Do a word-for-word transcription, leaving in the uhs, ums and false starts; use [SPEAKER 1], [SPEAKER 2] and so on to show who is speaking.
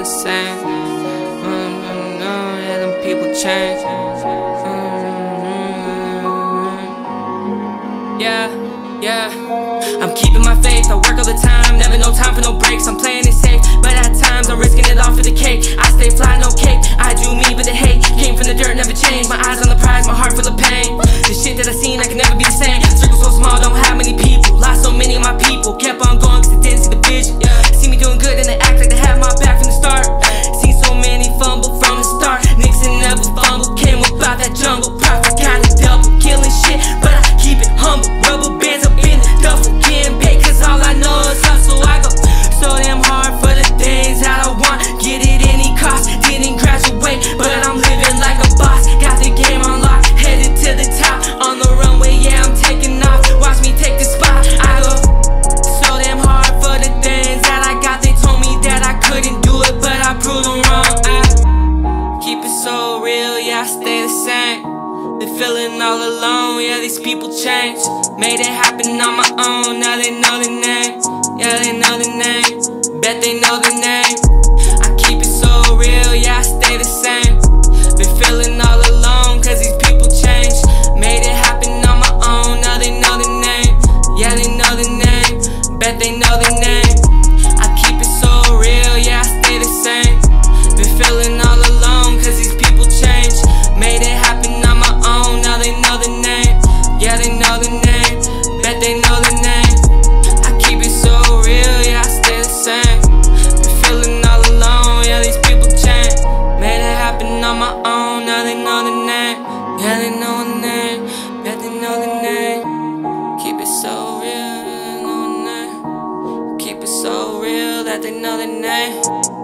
[SPEAKER 1] same. Mm-hmm. Yeah, them people change. Mm-hmm. Yeah, yeah. I'm keeping my faith, I work all the time, never no time for no breaks. I'm playing it safe, but at times I'm risking it all for the cake. I stay fly, no cake, I do me, but the hate came from the dirt, never changed. My eyes on the prize, my heart full of pain. The shit that I seen, I can never be the same. Circle so small, don't have many people. Lost so many of my people, kept on going cause they didn't see the vision. See me doing good and they act like they had my back from the start. Seen so many fumble from the start. Nixon never fumble, came about that jungle. Profit got a double, killing shit, but I keep it humble. Rubber bands up in the duffel, getting paid cause all I know is hustle. I go so damn hard for the things that I want, get it any cost. Didn't graduate, but I'm living like a boss. Got the game unlocked, headed to the top. On the runway, yeah, I'm taking off. Watch me take the spot. I go so damn hard for the things that I got. They told me that I couldn't do it, but I proved them wrong. I keep it so real, yeah, I stay the same. Been feeling all alone, yeah, these people change. Made it happen on my own, now they know the name. Yeah, they know the name, bet they know the name. I keep it so real, yeah, I stay the same. Been feeling all alone, cause these people change. Made it happen on my own, now they know the name. Yeah, they know the name, bet they know the name. I keep it so real, yeah, I stay the same. Been feeling all alone, cause these people change. Made it happen on my own, now they know the name. Yeah, they know the name, bet they know the name. I keep it so real, yeah, I stay the same. Been feeling all alone, yeah, these people change. Made it happen on my own, now they know the name. Yeah, they know the name, bet they know the name. Keep it so real, they know the name. Keep it so real that they know the name.